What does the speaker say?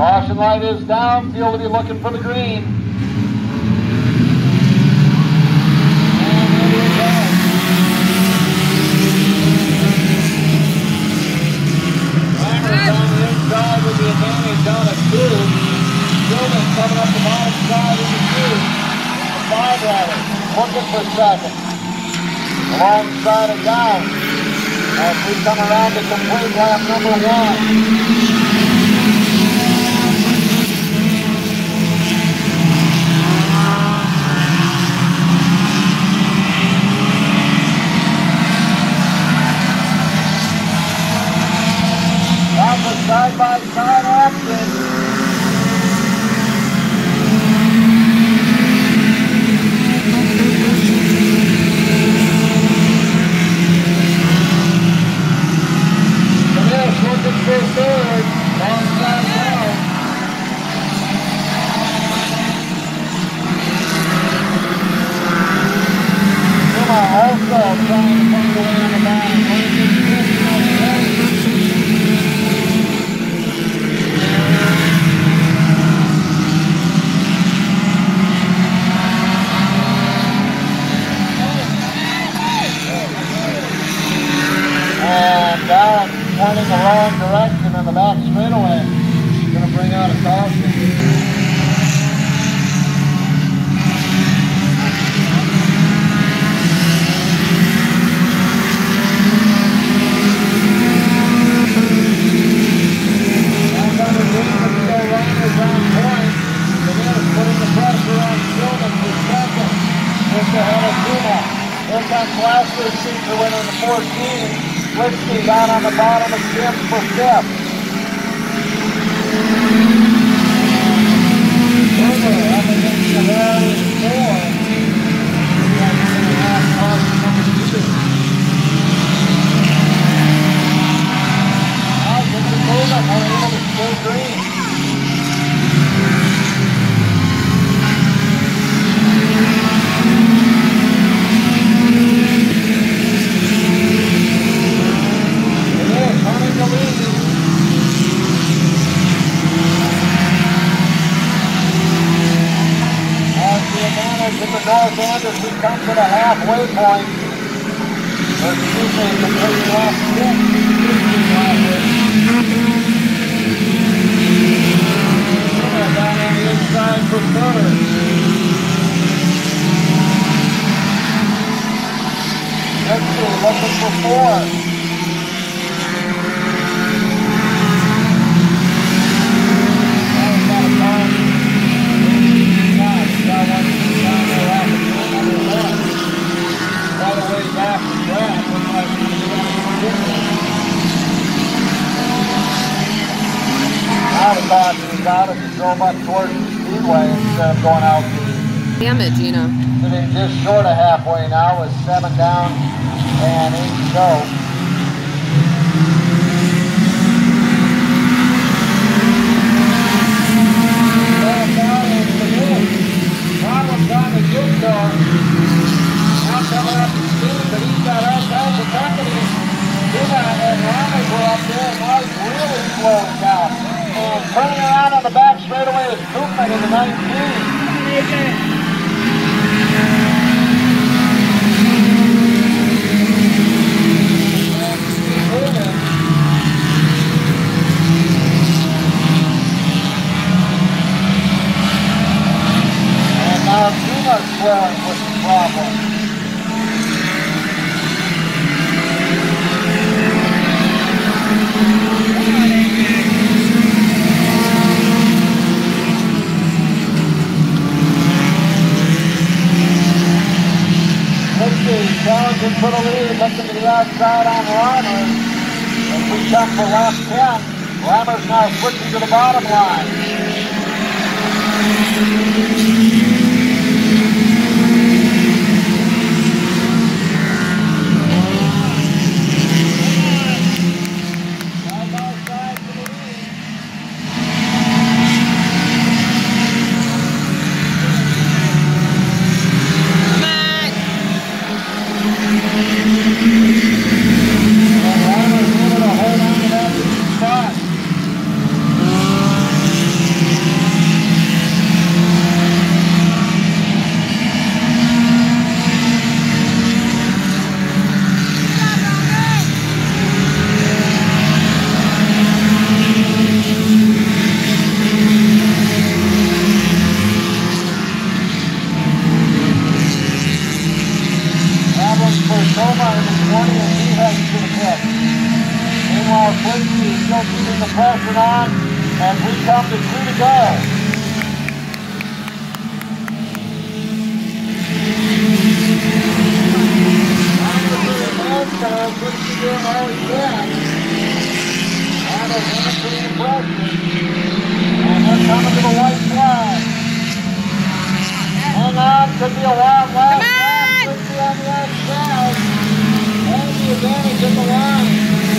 Caution light is down. Field to be looking for the green. And here we go. Rhymer's on the inside with the advantage down at 2. Gilman coming up the bottom side of the 2. The 5 rider looking for second. Alongside of down. As we come around to complete lap number 1. Side-by-side action. Finish looking for third. Long side down. Kuma also trying to find a way on the bottom. And down, pointing the wrong direction in the back straightaway. Going to bring out a caution. And under Greenman, still runners on point. They're putting the pressure on Gilman for second. Just ahead of Kuma. Here comes last year's feature winner in the 14. Whiskey down on the bottom of Jim for 5th. Over up against the very 4. Now gets it moving. We're able to stay green. North end as we come to the halfway point. Or excuse me, completely off stick. Down on the inside for third. Dixie looking for 4th. Now the caution is out if you drove up towards the Speedway instead of going out. Damage, you know. Sitting just short of halfway now with 7 down and 8 to go. Down into the middle. Problems on the good car. Now coming up to speed, but he's got all kinds of company. Kuma and Ramos were up there, and now he's really slowing down. And turning around on the back straightaway is Koopman in the 19. And now Kuma's slowing with the problem. Challenging for the lead, looking to the outside on Reimer. As we come for lap 10, Reimer's now switching to the bottom line. quick she's still keeping the pressure on as we come to 2 to go. Puts you doing all he can. And a hand-clean pressure. And they're coming to the white flag. Hang on, could be a wild lap. Could be on the outside. And the advantage in the line.